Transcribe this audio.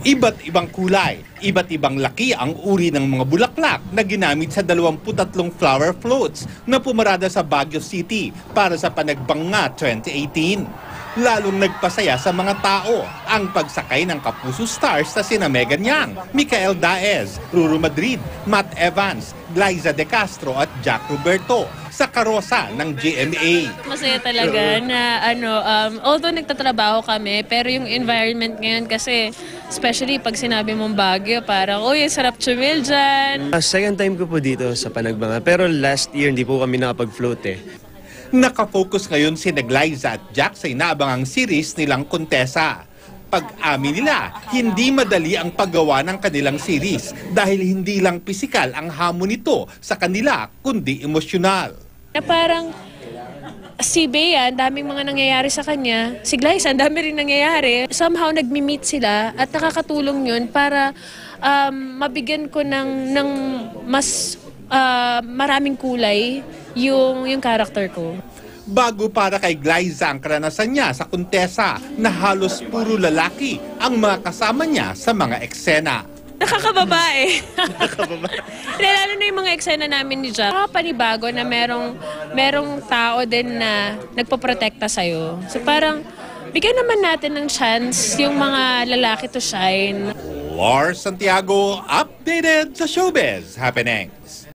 Iba't ibang kulay, iba't ibang laki ang uri ng mga bulaklak na ginamit sa 23 flower floats na pumarada sa Baguio City para sa Panagbenga 2018. Lalong nagpasaya sa mga tao ang pagsakay ng Kapuso stars na sina Megan Yang, Micael Daez, Ruru Madrid, Matt Evans, Glyza De Castro at Jack Roberto sa karosa ng GMA. Masaya talaga na although nagtatrabaho kami, pero yung environment ngayon kasi, especially pag sinabi mong Baguio, parang, uy, sarap chumil dyan. Second time ko po dito sa Panagbenga, pero last year hindi po kami nakapag-float eh. Nakafocus ngayon si Glyza at Jack sa inaabangang series nilang Kontesa. Pag-amin nila, hindi madali ang paggawa ng kanilang series dahil hindi lang pisikal ang hamon nito sa kanila, kundi emosyonal. Na parang si Bea, ang daming mga nangyayari sa kanya. Si Glyza, ang dami rin nangyayari. Somehow nagmi-meet sila at nakakatulong yun para mabigyan ko ng mas maraming kulay yung character ko. Bago para kay Glyza ang karanasan niya sa Kontesa na halos puro lalaki ang mga kasama niya sa mga eksena. Nakakababae. Lalo na yung mga eksena namin ni Jack. Panibago na merong tao din na nagpoprotekta sa'yo. So parang bigyan naman natin ng chance yung mga lalaki to shine. Lars Santiago, updated sa showbiz happenings.